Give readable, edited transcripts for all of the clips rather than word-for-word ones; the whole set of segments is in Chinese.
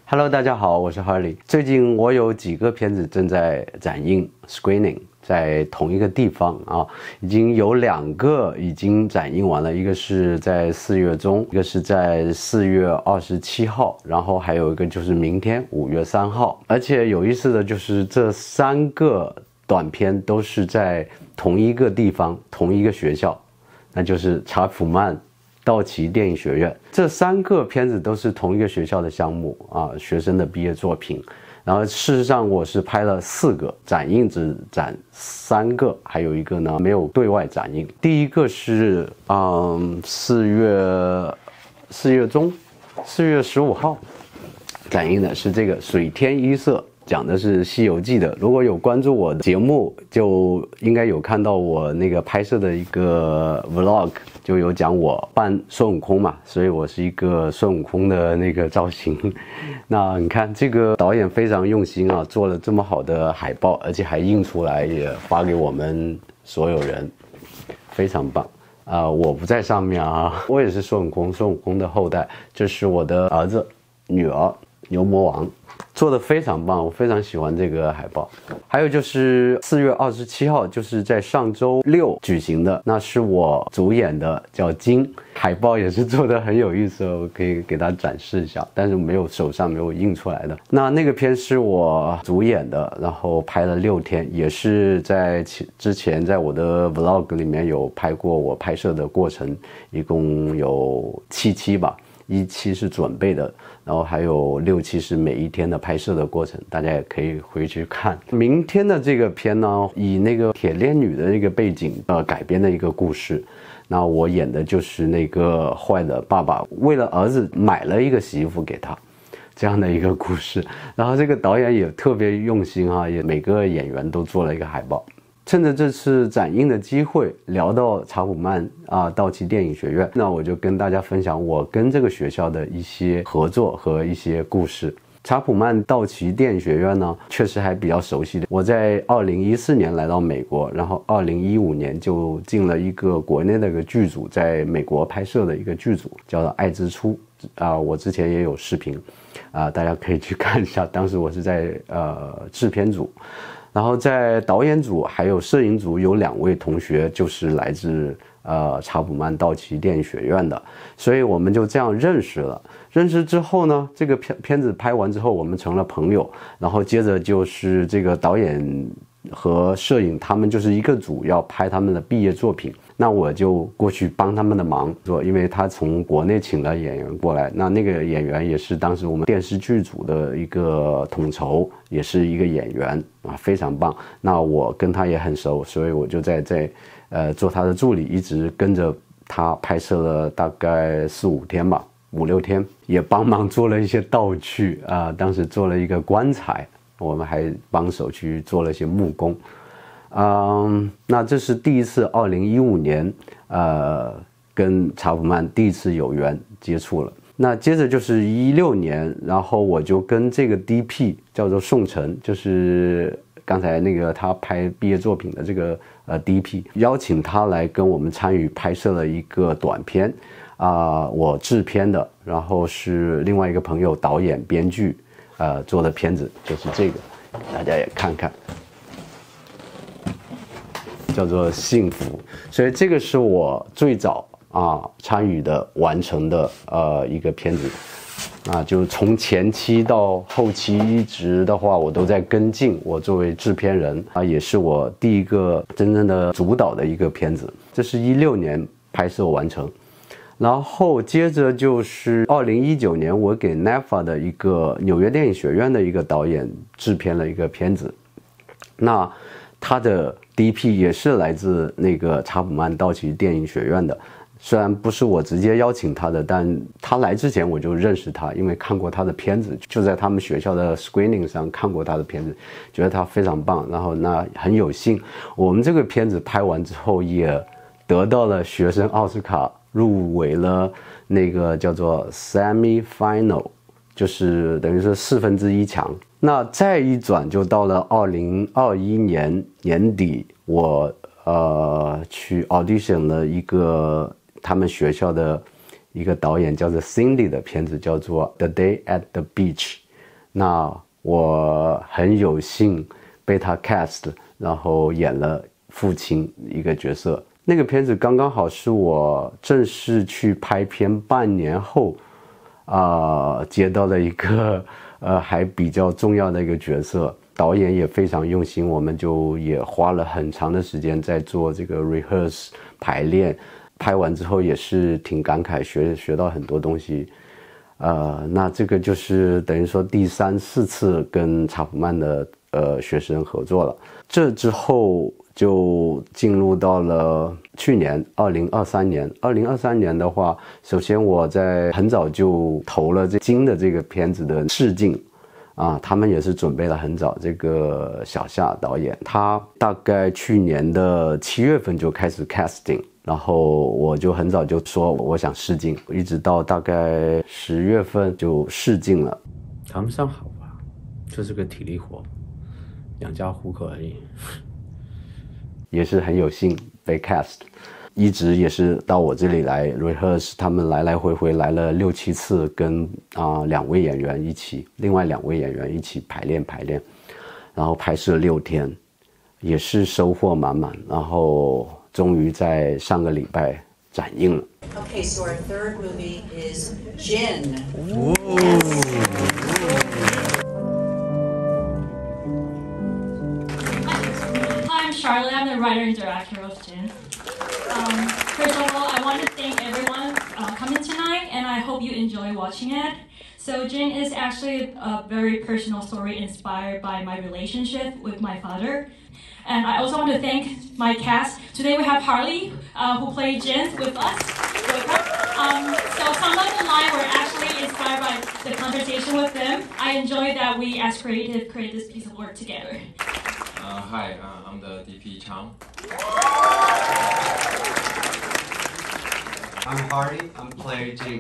Hello， 大家好，我是 Harley。最近我有几个片子正在展映 screening， 在同一个地方啊，已经有2个已经展映完了，一个是在4月中，一个是在4月27号，然后还有一个就是明天5月3号。而且有意思的就是这3个短片都是在同一个地方、同一个学校，那就是查普曼道奇电影学院。这3个片子都是同一个学校的项目啊，学生的毕业作品。然后事实上我是拍了4个，展映只展3个，还有一个呢没有对外展映。第一个是4月中，4月15号展映的是这个水天一色。讲的是《西游记》的，如果有关注我的节目，就应该有看到我那个拍摄的一个 vlog， 就有讲我扮孙悟空嘛，所以我是一个孙悟空的那个造型。那你看这个导演非常用心啊，做了这么好的海报，而且还印出来也发给我们所有人，非常棒。我不在上面啊，我也是孙悟空的后代，这是我的儿子、女儿牛魔王。做得非常棒，我非常喜欢这个海报。还有就是4月27号，就是在上周六举行的，那是我主演的，叫金。海报也是做得很有意思，我可以给大家展示一下，但是手上没有印出来的。那个片是我主演的，然后拍了6天，也是在之前在我的 vlog 里面有拍过我拍摄的过程，一共有7期吧。1期是准备的，然后还有6期是每一天的拍摄的过程，大家也可以回去看。明天的这个片呢，以那个铁链女的那个背景改编的一个故事。那我演的就是那个坏的爸爸，为了儿子买了一个洗衣服给他，这样的一个故事。然后这个导演也特别用心啊，也每个演员都做了一个海报。趁着这次展映的机会，聊到查普曼道奇电影学院，那我就跟大家分享我跟这个学校的一些合作和一些故事。查普曼道奇电影学院呢，确实还比较熟悉的。我在2014年来到美国，然后2015年就进了一个国内的一个剧组，在美国拍摄的一个剧组，叫做爱之初我之前也有视频大家可以去看一下。当时我是在制片组。然后在导演组还有摄影组有2位同学就是来自查普曼道奇电影学院的，所以我们就这样认识了。认识之后呢，这个片子拍完之后我们成了朋友，然后接着就是这个导演和摄影他们就是一个组要拍他们的毕业作品，那我就过去帮他们的忙，因为他从国内请了演员过来，那个演员也是当时我们电视剧组的一个统筹，也是一个演员非常棒。那我跟他也很熟，所以我就在做他的助理，一直跟着他拍摄了大概4、5天吧，5、6天，也帮忙做了一些道具当时做了一个棺材，我们还帮手去做了一些木工。那这是第一次2015年跟查普曼第一次有缘接触了。那接着就是16年，然后我就跟这个 DP 叫做宋晨，就是刚才那个他拍毕业作品的这个DP， 邀请他来跟我们参与拍摄了一个短片我制片的，然后是另外一个朋友导演编剧做的片子，就是这个，大家也看看，叫做幸福。所以这个是我最早参与的完成的一个片子就从前期到后期一直的话我都在跟进，我作为制片人也是我第一个真正的主导的一个片子。这是16年拍摄完成，然后接着就是2019年我给 NAFA 的一个纽约电影学院的一个导演制片了一个片子，那他的 DP 也是来自那个查普曼道奇电影学院的。虽然不是我直接邀请他的，但他来之前我就认识他，因为看过他的片子，就在他们学校的 screening 上看过他的片子，觉得他非常棒。然后很有幸，我们这个片子拍完之后也得到了学生奥斯卡，入围了那个叫做 semi final， 就是等于说1/4强。那再一转就到了2021年年底，我去 audition 了一个他们学校的一个导演叫做 Cindy 的片子，叫做 The Day at the Beach。 那我很有幸被他 cast， 然后演了父亲一个角色。那个片子刚刚好是我正式去拍片半年后，接到了一个还比较重要的一个角色，导演也非常用心，我们就也花了很长的时间在做这个 rehearse 排练，拍完之后也是挺感慨，学到很多东西。那这个就是等于说第3、4次跟查普曼的学生合作了。这之后就进入到了去年2023年。2023年的话，首先我在很早就投了这金的这个片子的试镜。他们也是准备了很早。这个小夏导演，他大概去年的7月份就开始 casting， 然后我就很早就说我想试镜，一直到大概10月份就试镜了。谈不上好吧，就是个体力活，养家糊口而已。也是很有幸被 cast， 一直也是到我这里来 rehearse， 他们来来回回来了6、7次，跟2位演员一起，另外2位演员一起排练，然后拍摄6天，也是收获满满，然后终于在上个礼拜展映了。 Okay, so our third movie is Jin. Hi, I'm Charlotte. I'm the writer and director of Jin. First of all, I want to thank everyone coming tonight, and I hope you enjoy watching it. So Jin is actually a very personal story inspired by my relationship with my father. And I also want to thank my cast. Today we have Harley, who played Jin with us. So some of the lines were actually inspired by the conversation with them. I enjoy that we as creative create this piece of work together. Hi, I'm the DP Chang. I'm Hardy. I'm player Jing.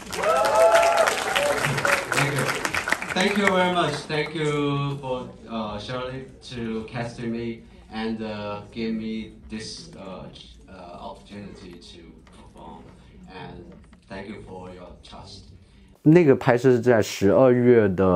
Thank you. Thank you very much. Thank you for Shirley to cast me and give me this opportunity to perform. And thank you for your trust. 那个拍摄是在12月的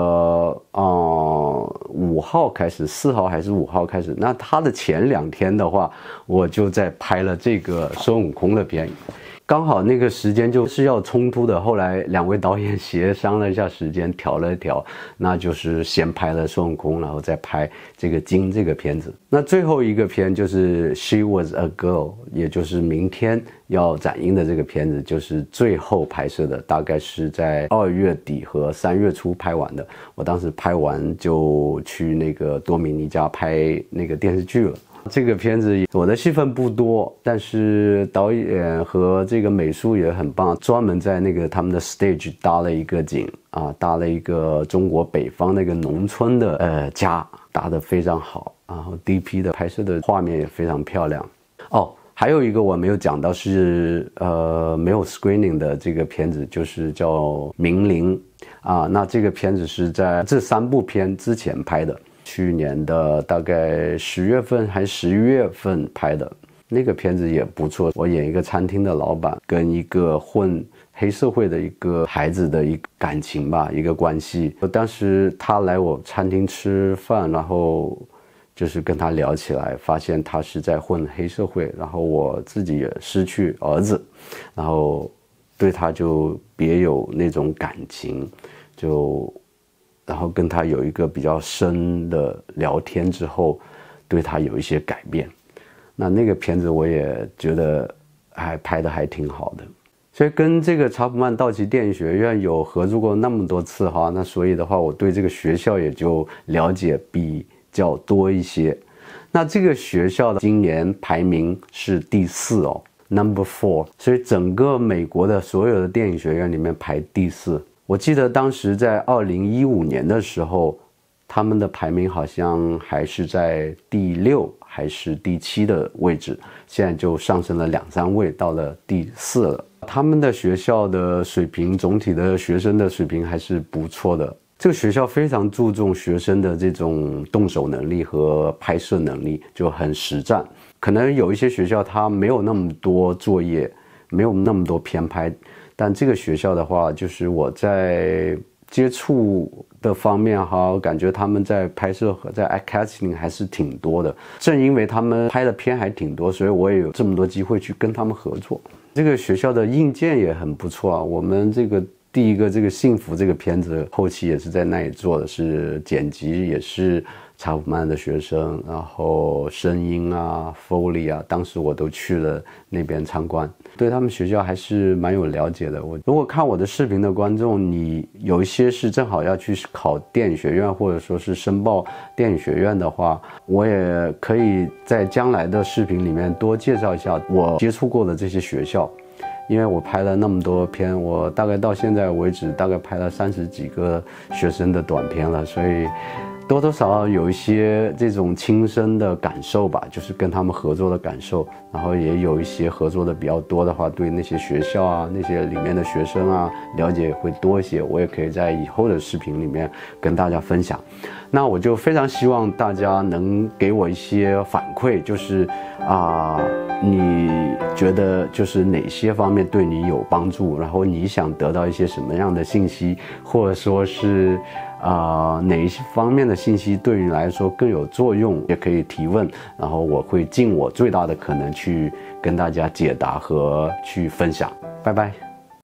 5号开始，4号还是5号开始。那他的前2天的话，我就在拍了这个孙悟空的片。刚好那个时间就是要冲突的，后来2位导演协商了一下时间，调了一调，那就是先拍了孙悟空，然后再拍这个金这个片子。那最后一个片就是 She Was a Girl， 也就是明天要展映的这个片子，就是最后拍摄的，大概是在2月底和3月初拍完的。我当时拍完就去那个多米尼加拍那个电视剧了。这个片子我的戏份不多，但是导演和这个美术也很棒，专门在那个他们的 stage 搭了一个景搭了一个中国北方那个农村的家，搭得非常好，然后 DP 的拍摄的画面也非常漂亮。还有一个我没有讲到是没有 screening 的这个片子，就是叫《冥灵》那这个片子是在这3部片之前拍的。去年的大概10月份还是11月份拍的，那个片子也不错。我演一个餐厅的老板跟一个混黑社会的一个孩子的一个感情吧，一个关系。当时他来我餐厅吃饭，然后就是跟他聊起来，发现他是在混黑社会，然后我自己也失去儿子，然后对他就别有那种感情，然后跟他有一个比较深的聊天之后，对他有一些改变。那个片子我也觉得还拍得还挺好的，所以跟这个查普曼道奇电影学院有合作过那么多次那所以的话我对这个学校也就了解比较多一些。那这个学校的今年排名是第4，Number 4，所以整个美国的所有的电影学院里面排第4。我记得当时在2015年的时候，他们的排名好像还是在第6还是第7的位置，现在就上升了2、3位，到了第4了。他们的学校的水平，总体的学生的水平还是不错的。这个学校非常注重学生的这种动手能力和拍摄能力，就很实战。可能有一些学校它没有那么多作业，没有那么多偏拍。但这个学校的话，就是我在接触的方面哈，我感觉他们在拍摄和在 casting 还是挺多的。正因为他们拍的片还挺多，所以我也有这么多机会去跟他们合作。这个学校的硬件也很不错啊。我们这个第一个这个幸福这个片子后期也是在那里做的，是剪辑也是查普曼的学生，然后声音啊 Foley 啊，当时我都去了那边参观，对他们学校还是蛮有了解的。如果看我的视频的观众，你有一些是正好要去考电影学院，或者说是申报电影学院的话，我也可以在将来的视频里面多介绍一下我接触过的这些学校。因为我拍了那么多片，我大概到现在为止大概拍了30几个学生的短片了，所以多多少少有一些这种亲身的感受吧，就是跟他们合作的感受，然后也有一些合作的比较多的话，对那些学校啊、那些里面的学生啊了解会多一些，我也可以在以后的视频里面跟大家分享。那我就非常希望大家能给我一些反馈，就是你觉得就是哪些方面对你有帮助，然后你想得到一些什么样的信息，或者说是哪一些方面的信息对你来说更有作用，也可以提问，然后我会尽我最大的可能去跟大家解答和去分享。拜拜。